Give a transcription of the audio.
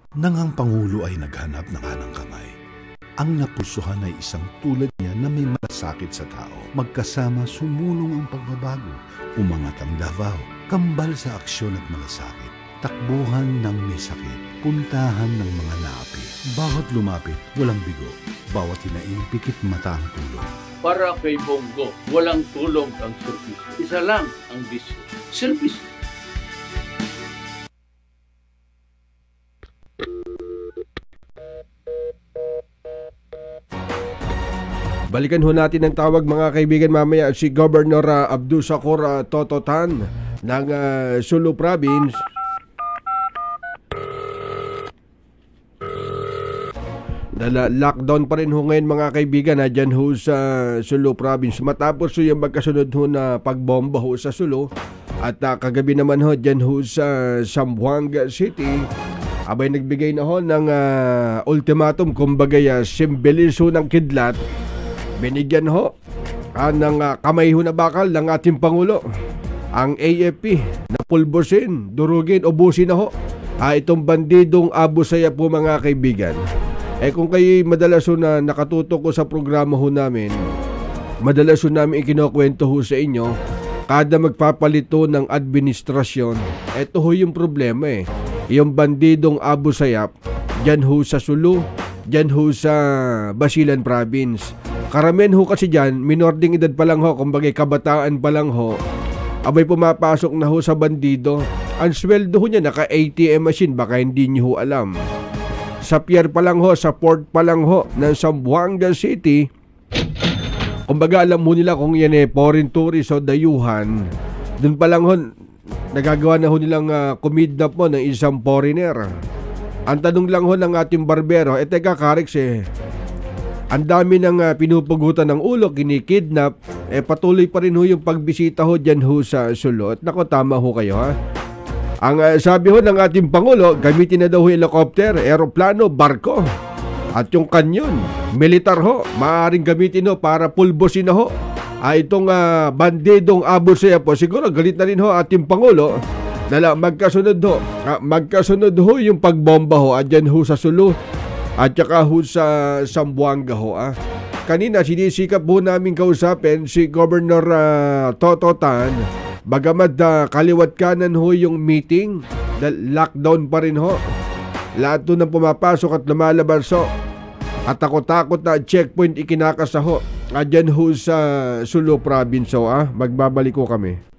Nang ang Pangulo ay naghanap ng kanang kamay, ang napusuhan ay isang tulad niya na may malasakit sa tao. Magkasama sumulong ang pagbabago, umangat ang Davao, kambal sa aksyon at malasakit, takbuhan ng may sakit, puntahan ng mga naapi. Bawat lumapit, walang bigo, bawat hinaing pikit mata ang tulong. Para kay Bongo, walang tulong ang serbisyo. Isa lang ang bisyo, serbisyo. Balikan ho natin ang tawag mga kaibigan mamaya si Governor Abdussakur Tototan ng Sulu Province. Lockdown pa rin ho ngayon mga kaibigan dyan ho sa Sulu Province. Matapos ho yung magkasunod ho na pagbomba ho sa Sulu. At kagabi naman ho dyan ho sa Zamboanga City, abay nagbigay na ho ng ultimatum, kumbaga simbilis ho ng kidlat. Binigyan ho ng kamay ho na bakal ng ating Pangulo ang AFP na pulbosin, durugin, ubusin na ho itong bandidong Abu Sayyaf po mga kaibigan. Kung kayo madalas ho na nakatutok ko sa programa ho namin, madalas ho namin ikinukwento ho sa inyo, kada magpapalito ng administrasyon, eto ho yung problema yung bandidong Abu Sayyaf, dyan ho sa Sulu, dyan ho sa Basilan Province. Karamihan ho kasi dyan, minording edad pa lang ho, kumbaga kabataan pa lang ho, abay pumapasok na ho sa bandido. Ang sweldo ho niya, naka-ATM machine, baka hindi niyo ho alam. Sa pier pa lang ho, sa port pa lang ho, ng Zamboanga City, kumbaga alam mo nila kung yan foreign tourist o dayuhan, dun pa lang ho, nagagawa na ho nilang kumidnap mo ng isang foreigner. Ang tanong lang ho ng ating barbero, teka Karix ang dami ng pinupugutan ng ulo, kinikidnap, patuloy pa rin ho yung pagbisita ho dyan ho sa Sulu. At nako, tama ho kayo ha. Ang sabi ho ng ating Pangulo, gamitin na daw ho helicopter, aeroplano, barko. At yung kanyon, militar ho, maaaring gamitin ho para pulbosin na ho itong bandidong Abu Sayyaf po. Siguro galit na rin ho ating Pangulo. Magkasunod ho yung pagbomba ho dyan ho sa Sulu. At saka ho sa Zamboanga ho. Kanina sinisikap ho namin kausapin si Governor Tototan. Bagamat kaliwat kanan ho yung meeting, lockdown pa rin ho. Lahat ho nang pumapasok at lumalabas ho. At takot-takot na checkpoint ikinakasa ho. Dyan ho sa Sulu Province ho. Magbabalik ho kami.